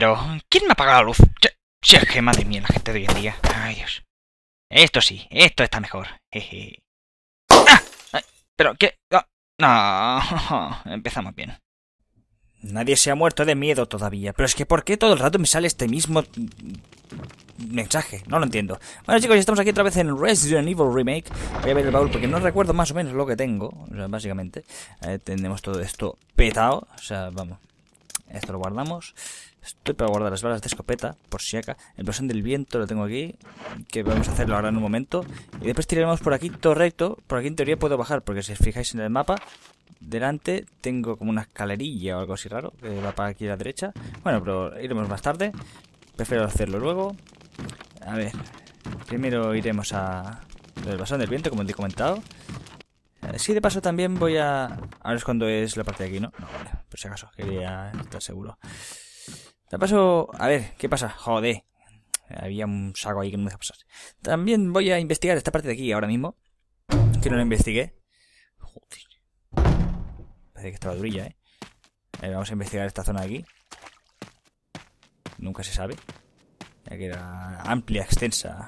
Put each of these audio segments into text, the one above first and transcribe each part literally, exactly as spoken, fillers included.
pero... ¿quién me apaga la luz? Si es que, madre mía, la gente de hoy en día. Ay, Dios. Esto sí, esto está mejor. Jeje. ¡Ah! Ay, ¿pero qué? Oh, no, empezamos bien. Nadie se ha muerto de miedo todavía. Pero es que ¿por qué todo el rato me sale este mismo mensaje? No lo entiendo. Bueno, chicos, ya estamos aquí otra vez en Resident Evil Remake. Voy a ver el baúl porque no recuerdo más o menos lo que tengo. O sea, básicamente eh, tenemos todo esto petado. O sea, vamos. Esto lo guardamos. Estoy para guardar las balas de escopeta, por si acá. El blasón del viento lo tengo aquí, que vamos a hacerlo ahora en un momento. Y después tiraremos por aquí todo recto. Por aquí en teoría puedo bajar, porque si os fijáis en el mapa, delante tengo como una escalerilla o algo así raro, que va para aquí a la derecha. Bueno, pero iremos más tarde. Prefiero hacerlo luego. A ver, primero iremos a el blasón del viento, como te he comentado. Sí, de paso también voy a... Ahora es cuando es la parte de aquí, ¿no? No, vale, por si acaso, quería estar seguro. De paso... A ver, ¿qué pasa? Joder. Había un saco ahí que no me deja pasar. También voy a investigar esta parte de aquí ahora mismo. Que no la investigué. Joder. Parece que estaba durilla, ¿eh? A ver, vamos a investigar esta zona de aquí. Nunca se sabe. Ya que era amplia, extensa.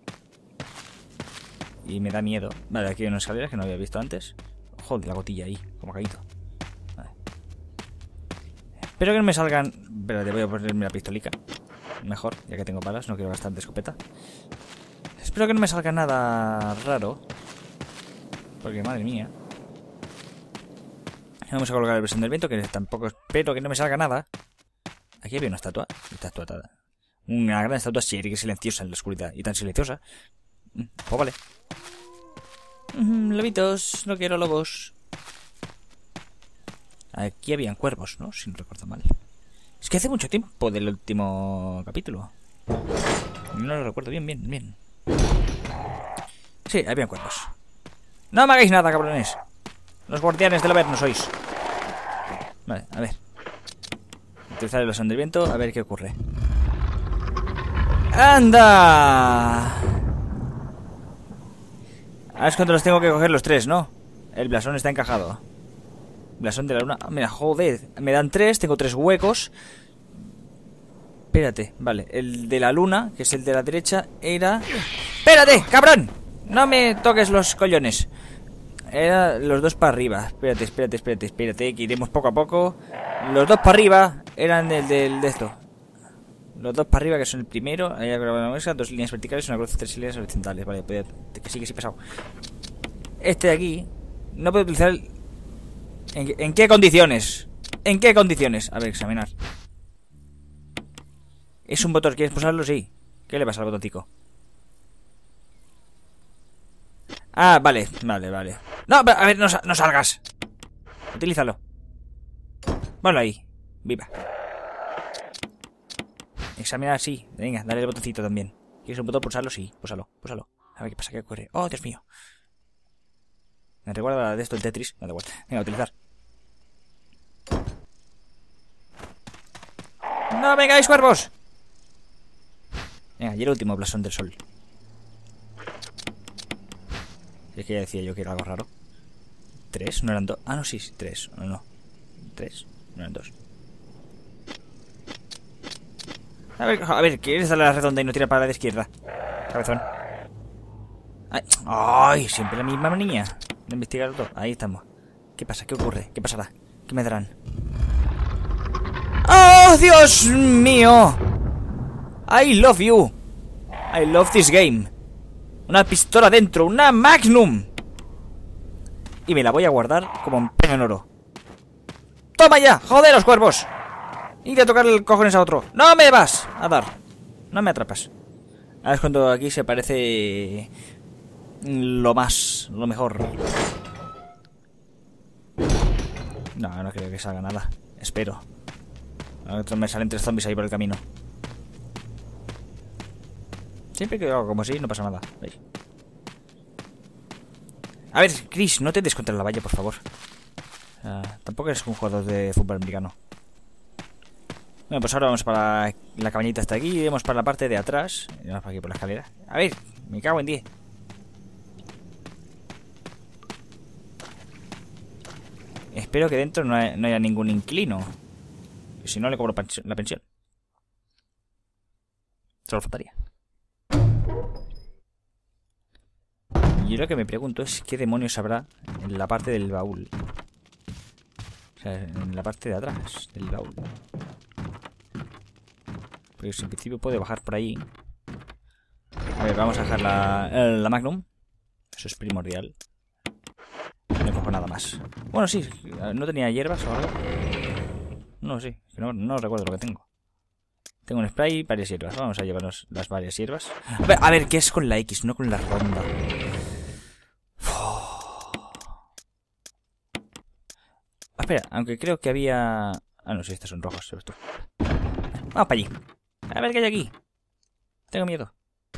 Y me da miedo. Vale, aquí hay unas escaleras que no había visto antes. Joder, la gotilla ahí, como ha caído. Vale. Espero que no me salgan... Espérate, voy a ponerme la pistolica. Mejor, ya que tengo balas, no quiero gastar de escopeta. Espero que no me salga nada raro. Porque, madre mía. Vamos a colocar el blasón del viento, que tampoco espero que no me salga nada. Aquí había una estatua. Esta estatua. Una gran estatua seria y silenciosa en la oscuridad. Y tan silenciosa. Pues vale. Mm, lobitos, no quiero lobos. Aquí habían cuervos, ¿no? Si no recuerdo mal. Es que hace mucho tiempo del último capítulo. No lo recuerdo bien, bien, bien. Sí, habían cuervos. No me hagáis nada, cabrones. Los guardianes del Averno sois. Vale, a ver. Utilizar el blasón del viento, a ver qué ocurre. ¡Anda! Ahora es cuando los tengo que coger los tres, ¿no? El blasón está encajado. Blasón de la luna. Mira, joder. Me dan tres, tengo tres huecos. Espérate, vale. El de la luna, que es el de la derecha, era... ¡Espérate, cabrón! No me toques los collones. Era los dos para arriba. Espérate, espérate, espérate, espérate, que iremos poco a poco. Los dos para arriba eran el del de esto. Los dos para arriba, que son el primero. Ahí dos líneas verticales y una cruz de tres líneas horizontales. Vale, pues que sí, que sí, pesado. Este de aquí no puedo utilizar el... ¿En, ¿En qué condiciones? ¿En qué condiciones? A ver, examinar. ¿Es un botón? ¿Quieres pulsarlo? Sí. ¿Qué le pasa al bototico? Ah, vale, vale, vale. No, a ver, no, no salgas. Utilízalo. Ponlo ahí. Viva. Examinar, sí. Venga, dale el botoncito también. ¿Quieres un botón? Pulsarlo, sí. Pulsalo, pulsalo. A ver qué pasa, qué ocurre. Oh, Dios mío. Me recuerda de esto el Tetris. No, da igual. Venga, a utilizar. ¡No vengáis, cuervos! Venga, y el último blasón del sol. Es que ya decía yo que era algo raro. ¿Tres? ¿No eran dos? Ah, no, sí, sí, tres. No, no. Tres. No eran dos. A ver, a ver, ¿quieres darle a la redonda y no tirar para la de izquierda? Cabezón. Ay, ay, siempre la misma niña. De investigar todo. Ahí estamos. ¿Qué pasa? ¿Qué ocurre? ¿Qué pasará? ¿Qué me darán? ¡Oh, Dios mío! I love you. I love this game. Una pistola dentro, una Magnum. Y me la voy a guardar como un peño en oro. ¡Toma ya! ¡Joder, los cuervos! Ir a tocar el cojones a otro. ¡No me vas a dar! No me atrapas. Ahora es cuando aquí se parece... Lo más... Lo mejor. No, no creo que salga nada. Espero. Ahora me salen tres zombies ahí por el camino. Siempre que hago como así, no pasa nada. ¿Veis? A ver, Chris, no te des contra la valla, por favor. Uh, tampoco eres un jugador de fútbol americano. Bueno, pues ahora vamos para la cabañita hasta aquí y iremos para la parte de atrás. Y vamos para aquí por la escalera. A ver, me cago en diez. Espero que dentro no haya, no haya ningún inquilino. Si no, le cobro la pensión. Solo faltaría. Y lo que me pregunto es qué demonios habrá en la parte del baúl. O sea, en la parte de atrás del baúl. Porque en principio puede bajar por ahí. A ver, vamos a dejar la, la Magnum. Eso es primordial. No cojo nada más. Bueno, sí. ¿No tenía hierbas o algo? No, sí. No, no recuerdo lo que tengo. Tengo un spray y varias hierbas. Vamos a llevarnos las varias hierbas. A ver, a ver, ¿qué es con la X? No con la ronda. Ah, espera, aunque creo que había... Ah, no, sí, estos son rojos. Vamos para allí. A ver qué hay aquí. Tengo miedo.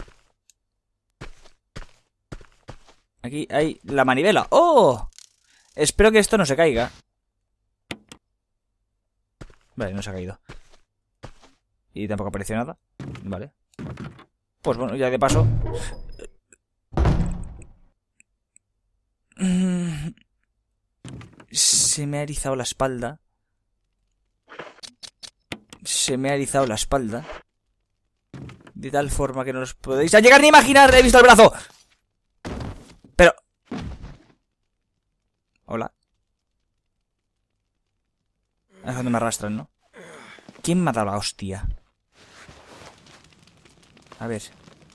Aquí hay la manivela. ¡Oh! Espero que esto no se caiga. Vale, no se ha caído. Y tampoco apareció nada. Vale. Pues bueno, ya de paso... Se me ha erizado la espalda. Se me ha erizado la espalda. De tal forma que no os podéis llegar ni imaginar. He visto el brazo. Pero... Hola. Es donde me arrastran, ¿no? ¿Quién me ha dado la hostia? A ver.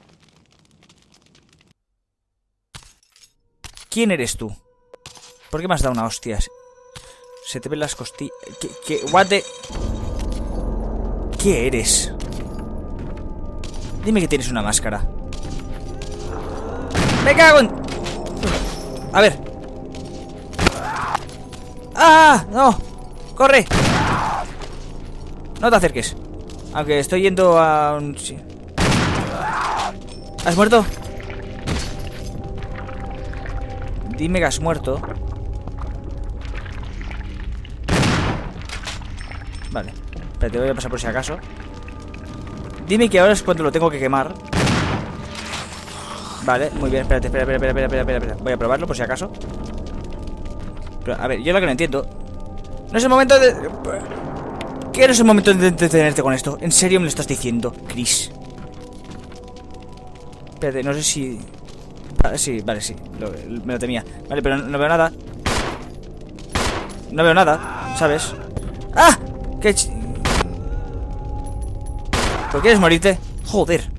¿Quién eres tú? ¿Por qué me has dado una hostia? Se te ven las costillas. ¿Qué? ¿Qué? ¿What the? ¿Qué eres? Dime que tienes una máscara. ¡Me cago en...! A ver. ¡Ah! ¡No! ¡Corre! No te acerques. Aunque estoy yendo a un... ¿Has muerto? Dime que has muerto. Vale. Espérate, voy a pasar por si acaso. Dime que ahora es cuando lo tengo que quemar. Vale, muy bien. Espérate, espera, espera, espera, espera, espera, espera. Voy a probarlo por si acaso. Pero, a ver, yo lo que no entiendo. No es el momento de... ¿Qué no es el momento de entretenerte con esto? ¿En serio me lo estás diciendo, Chris? Espérate, no sé si... Vale, sí, vale, sí. Lo, me lo temía. Vale, pero no, no veo nada. No veo nada, ¿sabes? ¡Ah! ¿Qué ch... ¿Por qué quieres morirte? Joder.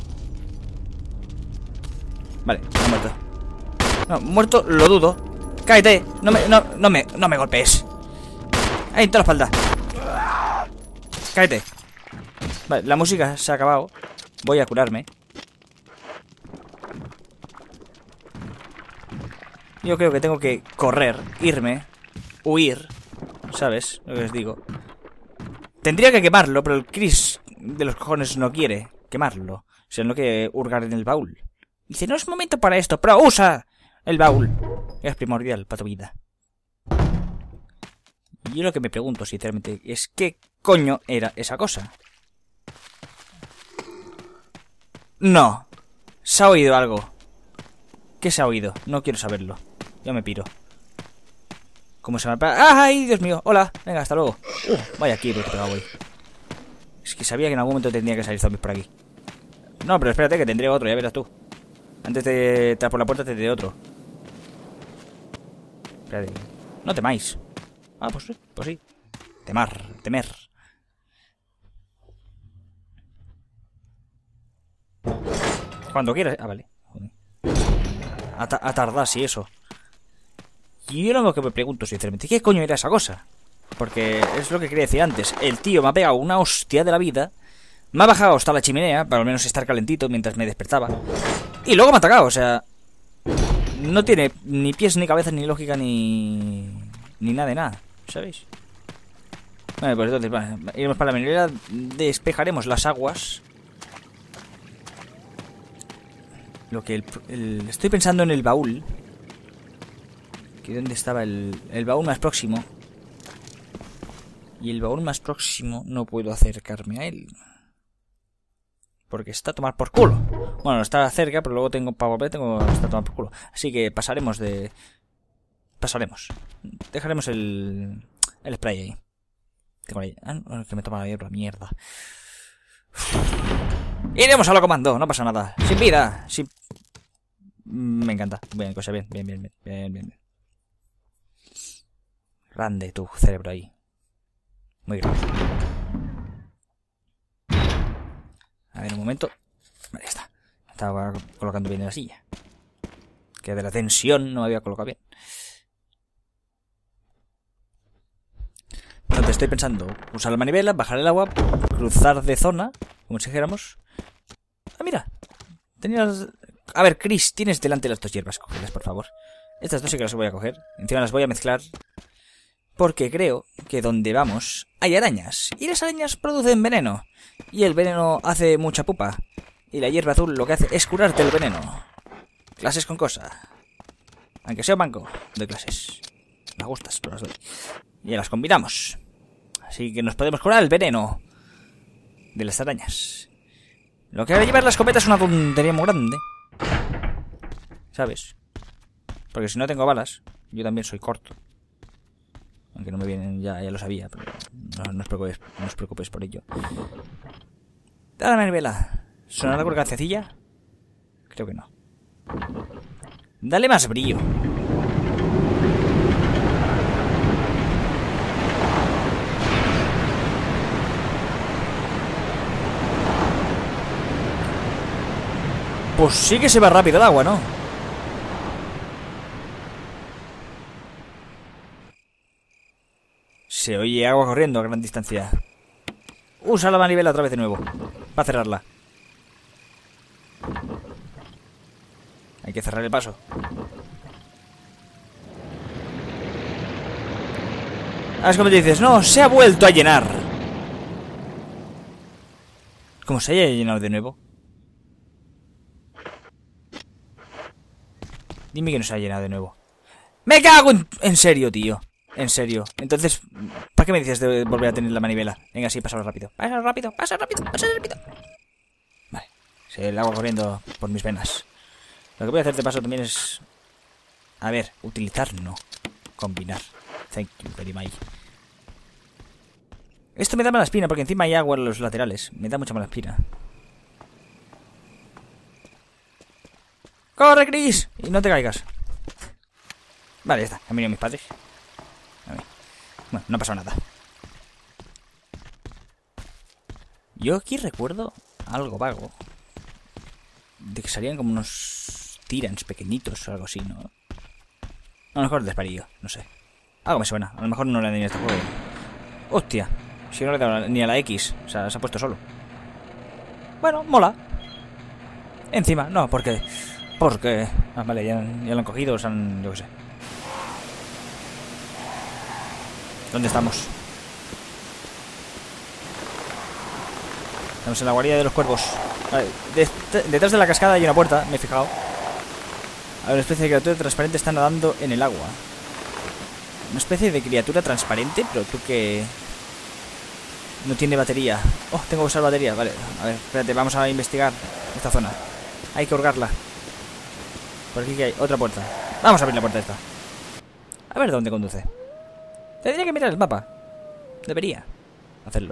Vale, ha muerto. No, muerto lo dudo. Cállate, no me, no, no me, no me golpees. Ahí, en toda la espalda. Cállate. Vale, la música se ha acabado. Voy a curarme. Yo creo que tengo que correr, irme, huir. ¿Sabes lo que os digo? Tendría que quemarlo, pero el Chris de los cojones no quiere quemarlo. O sea, no quiere hurgar en el baúl. Dice, no es momento para esto, pero usa el baúl. Es primordial para tu vida. Y yo lo que me pregunto, sinceramente, es ¿qué coño era esa cosa? No. Se ha oído algo. ¿Qué se ha oído? No quiero saberlo. Yo me piro. ¿Cómo se me... ¡Ay, Dios mío! Hola. Venga, hasta luego. Uh, vaya aquí, que pegado voy. Es que sabía que en algún momento tendría que salir zombies por aquí. No, pero espérate que tendré otro, ya verás tú. Antes de entrar por la puerta tendré otro. Espérate. No temáis. Ah, pues sí, pues sí. Temar, temer. Cuando quieras. Ah, vale. A, ta a tardar, sí, eso. Y yo lo que me pregunto, sinceramente, ¿qué coño era esa cosa? Porque es lo que quería decir antes. El tío me ha pegado una hostia de la vida. Me ha bajado hasta la chimenea, para al menos estar calentito mientras me despertaba. Y luego me ha atacado, o sea... No tiene ni pies, ni cabeza, ni lógica, ni... Ni nada de nada, ¿sabéis? Vale, pues entonces, vale, iremos para la minera, despejaremos las aguas. Lo que el, el... Estoy pensando en el baúl. Que dónde estaba el, el baúl más próximo. Y el baúl más próximo no puedo acercarme a él. Porque está a tomar por culo. Bueno, está cerca, pero luego tengo para volver, tengo está a tomar por culo. Así que pasaremos de... Pasaremos. Dejaremos el... El spray ahí. Tengo ahí. Ah, no, que me toma la hierba, mierda. Iremos a lo comando, no pasa nada. Sin vida, sin... Me encanta. Bien, cosa, bien, bien, bien, bien, bien, bien. Grande tu cerebro ahí. Muy grande. A ver, un momento. Vale, ya está. Estaba colocando bien en la silla. Que de la tensión no me había colocado bien. Entonces estoy pensando usar la manivela, bajar el agua, cruzar de zona, como si dijéramos. Ah, mira. Tenías... A ver, Chris, tienes delante las dos hierbas. Cógelas, por favor. Estas dos sí que las voy a coger. Encima las voy a mezclar. Porque creo que donde vamos hay arañas. Y las arañas producen veneno. Y el veneno hace mucha pupa. Y la hierba azul lo que hace es curarte el veneno. Clases con cosa. Aunque sea un banco de clases. Me gustas, pero las doy. Y las combinamos. Así que nos podemos curar el veneno de las arañas. Lo que va a llevar la escopeta es una tontería muy grande. ¿Sabes? Porque si no tengo balas, yo también soy corto. Aunque no me vienen, ya, ya lo sabía, pero no, no, os preocupéis, no os preocupéis por ello. Dale, manivela. ¿Sonará con cancioncilla? Creo que no. Dale más brillo. Pues sí que se va rápido el agua, ¿no? Se oye agua corriendo a gran distancia. Usa la manivela otra vez de nuevo. Para cerrarla. Hay que cerrar el paso. Ah, es como te dices, no, se ha vuelto a llenar. ¿Cómo se haya llenado de nuevo? Dime que no se ha llenado de nuevo. ¡Me cago en... En serio, tío! En serio. Entonces, ¿para qué me dices de volver a tener la manivela? Venga, sí, pásalo rápido. Pasa rápido, pasa rápido, pasa rápido. Vale. Se el agua corriendo por mis venas. Lo que voy a hacer de paso también es... A ver, utilizar no. Combinar. Thank you very much. Esto me da mala espina porque encima hay agua en los laterales. Me da mucha mala espina. ¡Corre, Chris! Y no te caigas. Vale, ya está. Han venido mis padres. A ver. Bueno, no ha pasado nada. Yo aquí recuerdo algo vago. De que salían como unos tirans pequeñitos o algo así, ¿no? A lo mejor desvarío, no sé. Algo me suena. A lo mejor no le han dado ni a este juego. ¡Hostia! Si no le he dado ni a la X. O sea, se ha puesto solo. Bueno, mola. Encima, no, porque... Porque... Ah, vale, ya, ya lo han cogido, o sea, yo qué sé. ¿Dónde estamos? Estamos en la guarida de los cuervos. Vale, de, de, detrás de la cascada hay una puerta, me he fijado. Hay una especie de criatura transparente está nadando en el agua. Una especie de criatura transparente, pero tú que... No tiene batería. Oh, tengo que usar batería, vale. A ver, espérate, vamos a investigar esta zona. Hay que hurgarla. Por aquí que hay otra puerta. Vamos a abrir la puerta esta. A ver dónde conduce. Tendría que mirar el mapa. Debería hacerlo.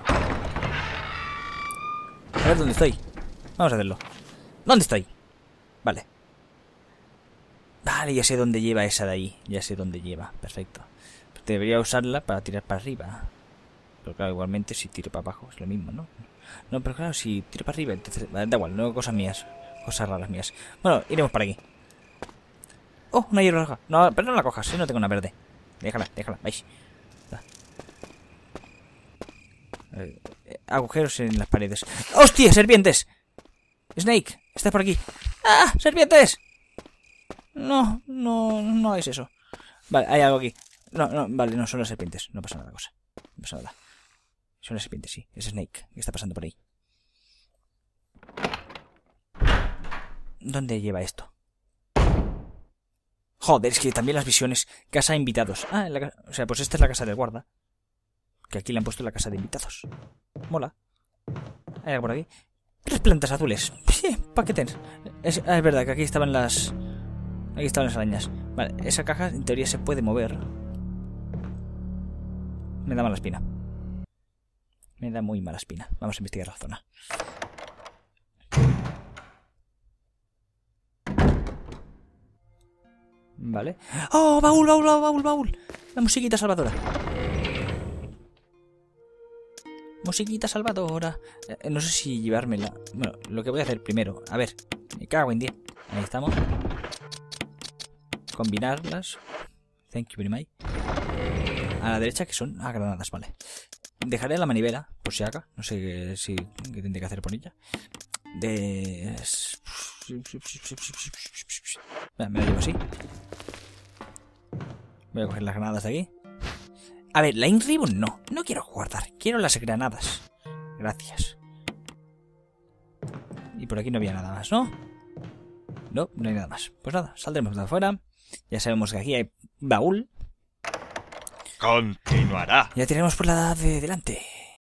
A ver dónde estoy. Vamos a hacerlo. ¿Dónde estoy? Vale. Vale, ya sé dónde lleva esa de ahí. Ya sé dónde lleva. Perfecto. Debería usarla para tirar para arriba. Pero claro, igualmente si tiro para abajo es lo mismo, ¿no? No, pero claro, si tiro para arriba, entonces... Da igual, no cosas mías. Cosas raras mías. Bueno, iremos para aquí. Oh, una hierba roja. No, pero no la cojas, si no tengo una verde. Déjala, déjala, vais. Eh, agujeros en las paredes. ¡Hostia, serpientes! Snake, estás por aquí. ¡Ah, serpientes! No, no, no es eso. Vale, hay algo aquí. No, no, vale, no, son las serpientes. No pasa nada, cosa. No pasa nada. Son las serpientes, sí. Es Snake que está pasando por ahí. ¿Dónde lleva esto? Joder, es que también las visiones. Casa de invitados. Ah, en la casa... O sea, pues esta es la casa del guarda. Que aquí le han puesto la casa de invitados. Mola. Hay algo por aquí. Tres plantas azules. Sí, paquetes. Es, ah, es verdad que aquí estaban las... Aquí estaban las arañas. Vale, esa caja en teoría se puede mover. Me da mala espina. Me da muy mala espina. Vamos a investigar la zona. Vale. ¡Oh, baúl, baúl, baúl, baúl! La musiquita salvadora. Musiquita salvadora. Eh, no sé si llevármela. Bueno, lo que voy a hacer primero. A ver, me cago en diez. Ahí estamos. Combinarlas. Thank you very much. A la derecha, que son? Ah, granadas, vale. Dejaré la manivela, por si acá. No sé qué, si, qué tendré que hacer por ella. De... Me la llevo así. Voy a coger las granadas de aquí. A ver, la Inribbon no. No quiero guardar. Quiero las granadas. Gracias. Y por aquí no había nada más, ¿no? No, no hay nada más. Pues nada, saldremos de afuera. Ya sabemos que aquí hay baúl. Continuará. Ya tiraremos por la de delante.